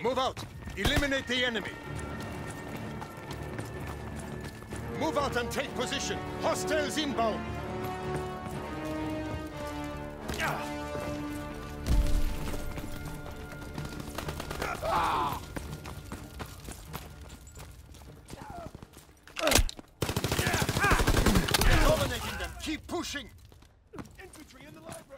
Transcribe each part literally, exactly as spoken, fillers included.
Move out. Eliminate the enemy. Move out and take position. Hostiles inbound. Dominating them. Keep pushing. Infantry in the library.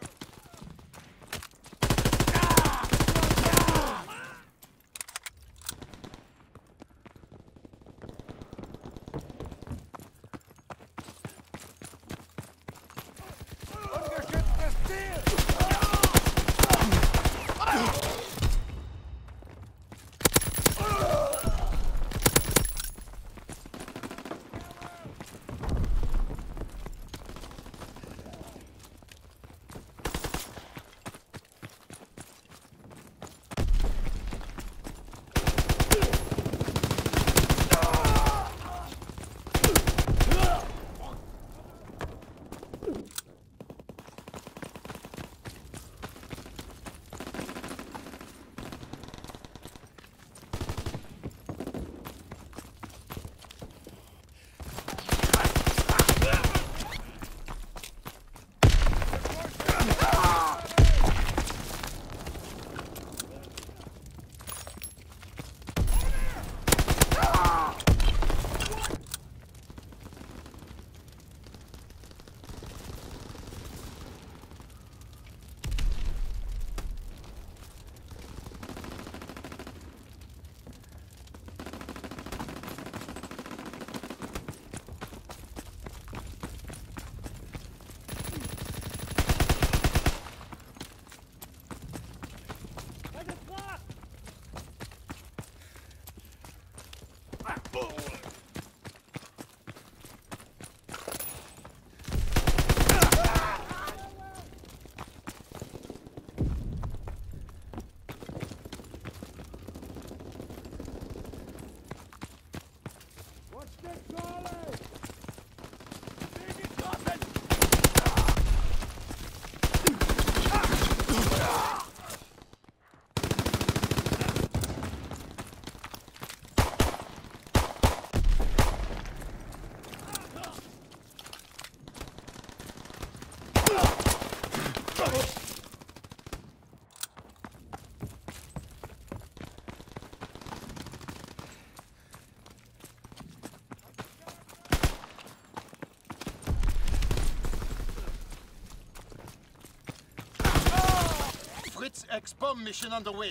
X-bomb mission underway.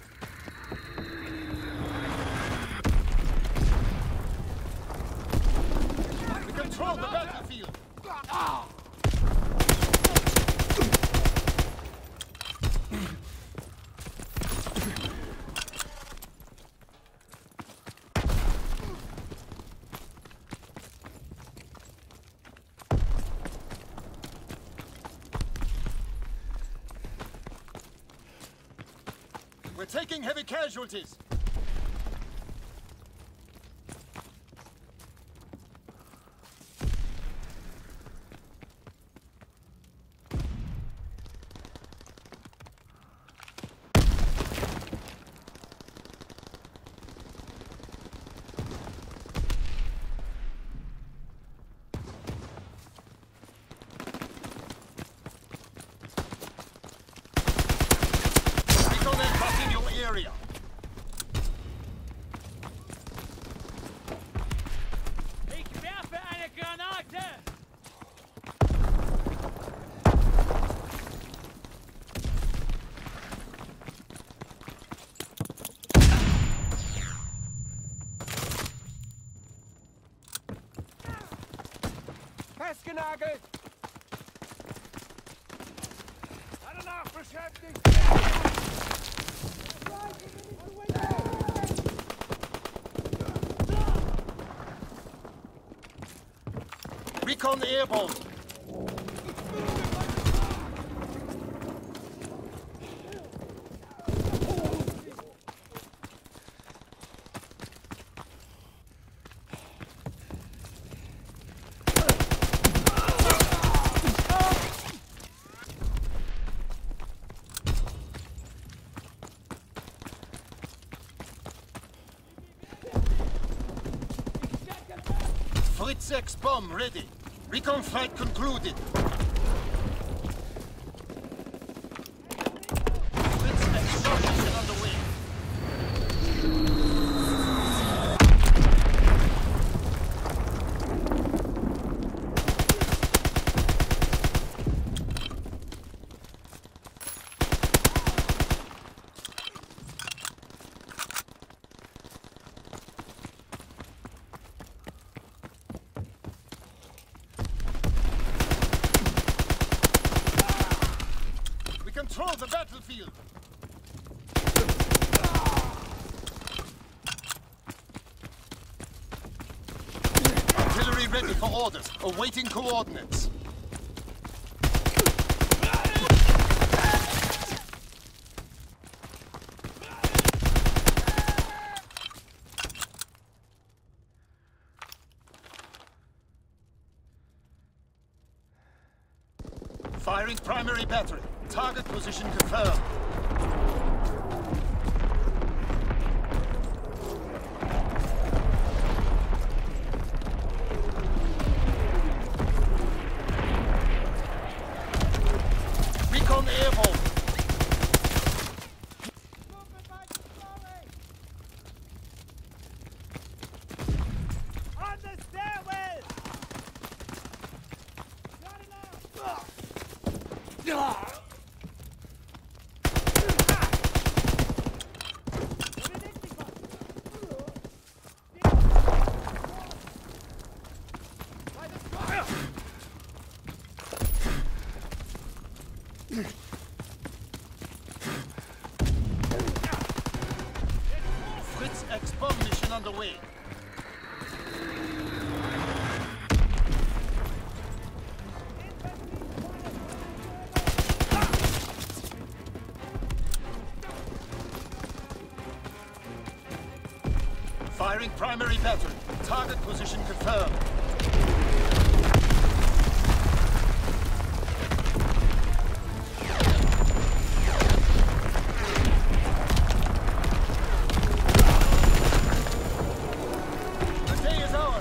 We control the battlefield. Ah! We're taking heavy casualties. Area. Ich werfe eine Granate! Festgenagelt! Danach beschäftigt! Recon airborne. Fritz X bomb ready. Recon flight concluded. Fritz X bomb mission underway. Control the battlefield! Artillery ready for orders, awaiting coordinates. Firing primary battery. Target position confirmed. Recon airborne. On the stairwell! Fritz X bomb mission underway. Firing primary battery. Target position confirmed. The day is ours.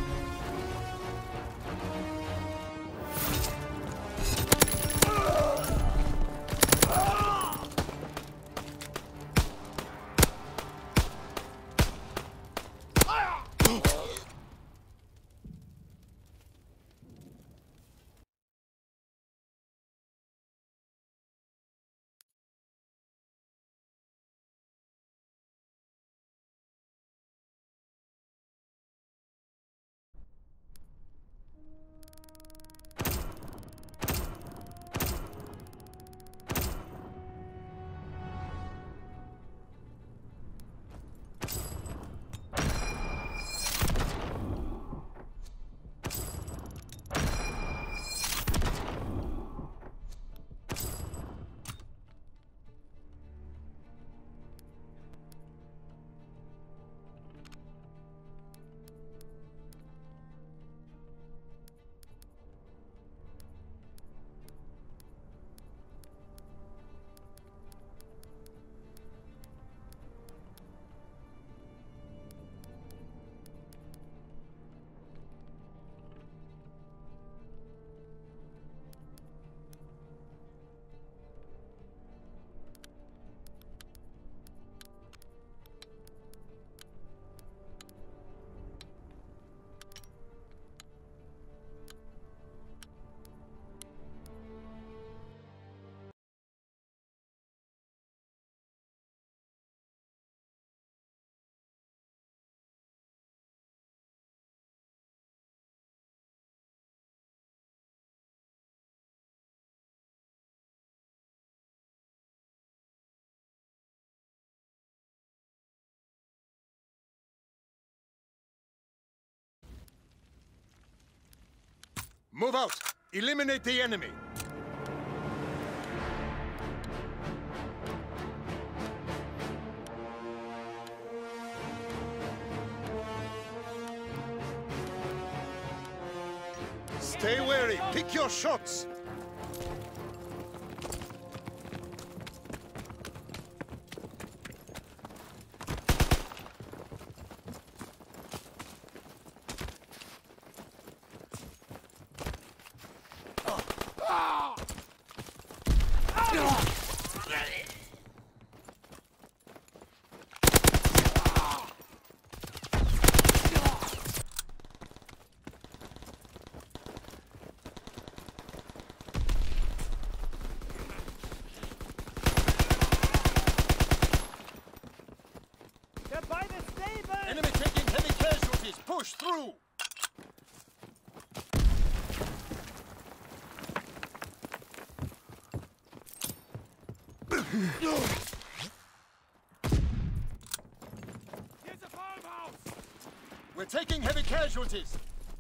Move out! Eliminate the enemy! Stay wary! Pick your shots! They're by the stable! Enemy taking heavy casualties. Push through. Here's a farmhouse! We're taking heavy casualties.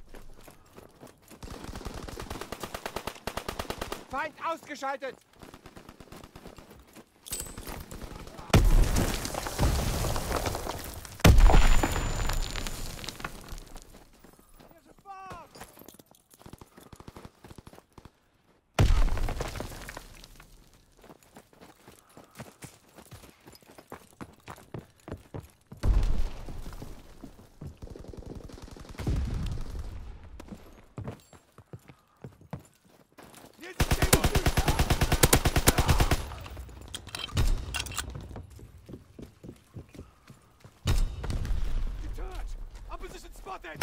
Feind ausgeschaltet! Here's a farm! Here's a stable! Detach! Opposition spotted!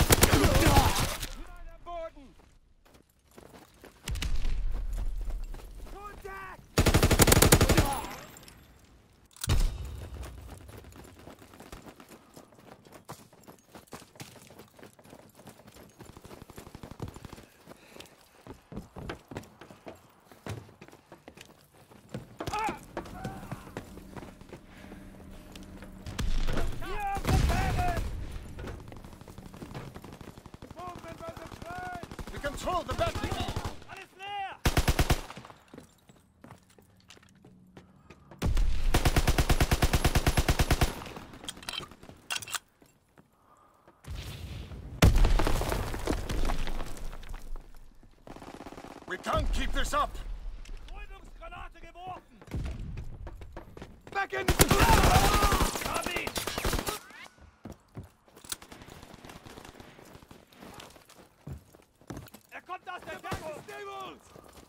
Line am Boden! Contact! Hier auf den Bergen! Movement by the train! We control the battlefield. Alles leer! We can't keep this up. Betäubungsgranate geworfen! Back in! Hab ihn! Er kommt aus der Deckung! Stables!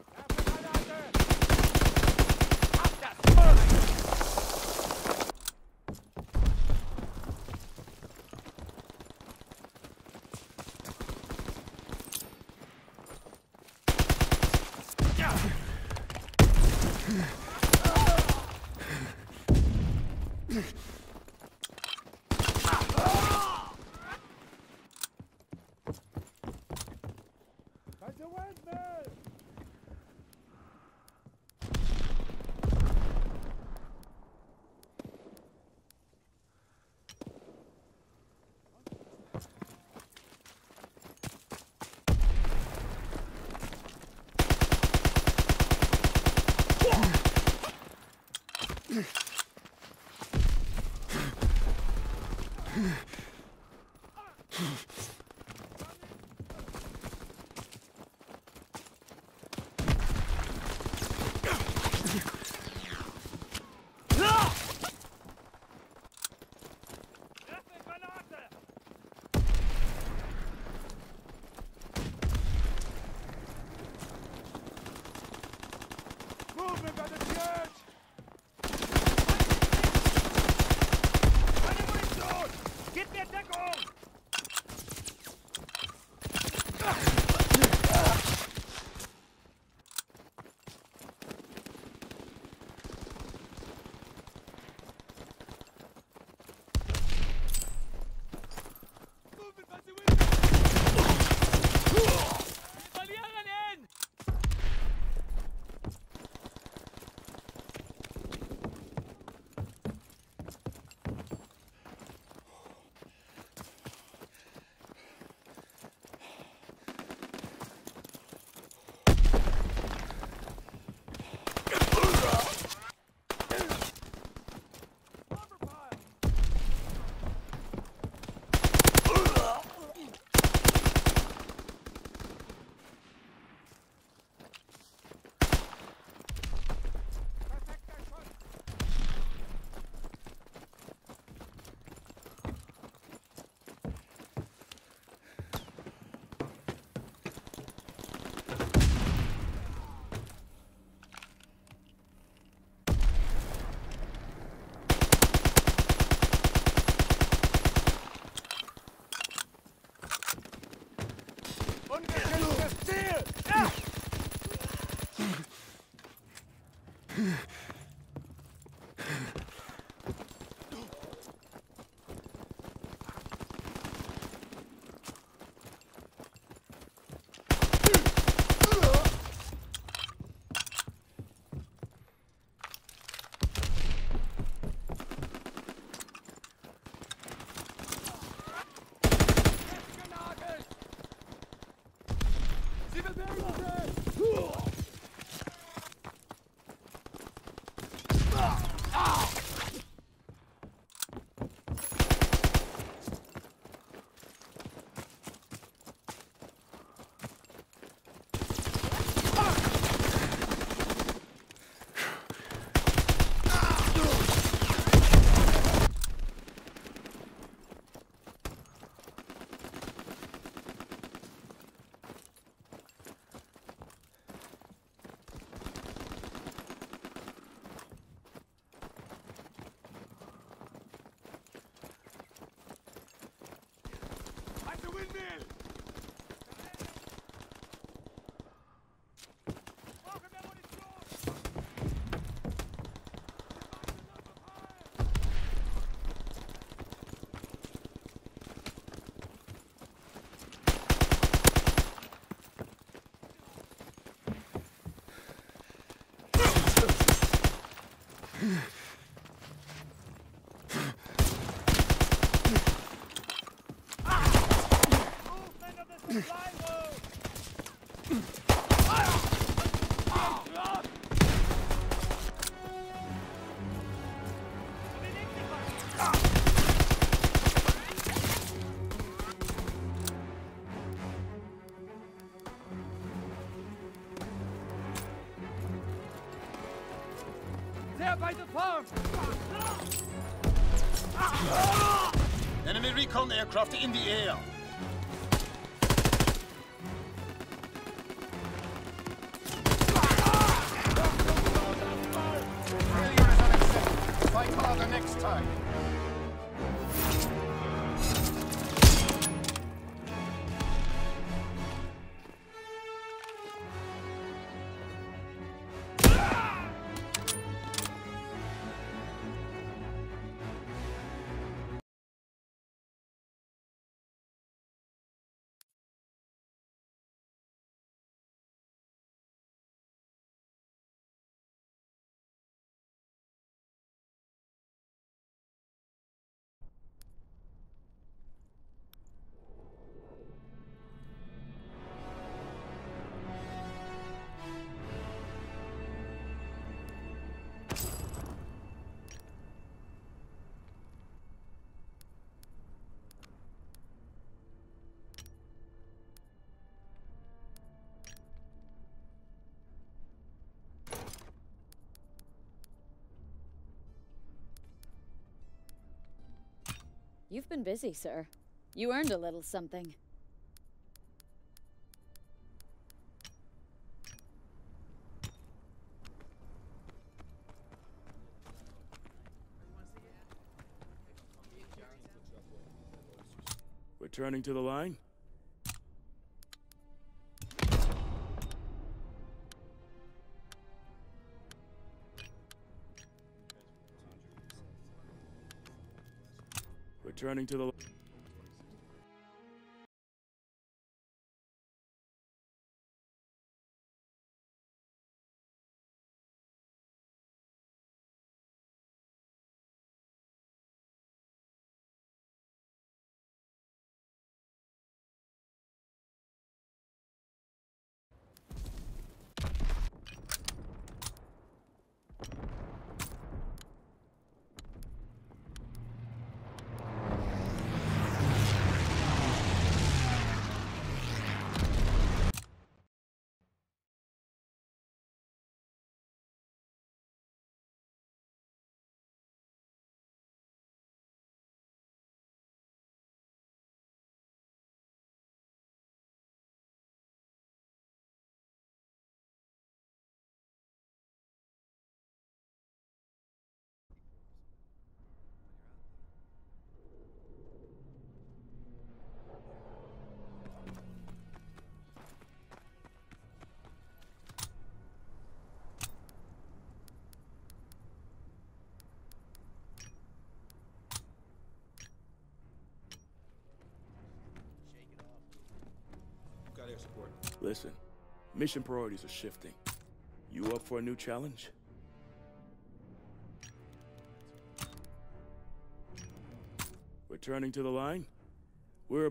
Ab das! Find the windmill! Erste Granate! Movement by the church! Meine Munition! Gib mir Deckung! There by the farm! Enemy recon aircraft in the air. Failure is unacceptable. Fight harder next time. You've been busy, sir. You earned a little something. Returning to the line? Returning to the... Listen, mission priorities are shifting. You up for a new challenge? Returning to the line? We're...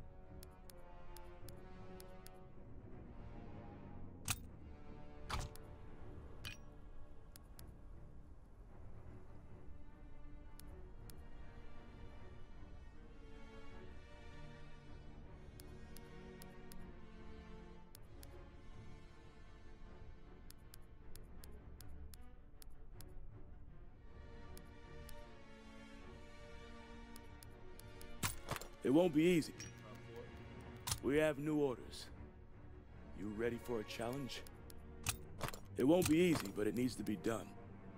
It won't be easy. We have new orders. You ready for a challenge? It won't be easy, but it needs to be done.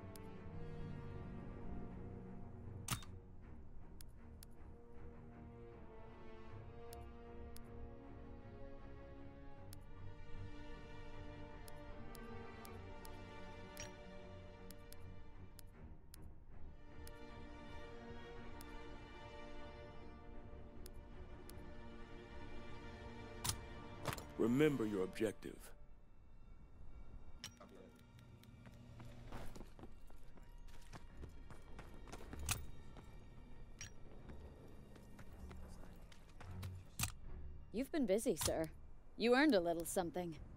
Remember your objective. You've been busy, sir. You earned a little something.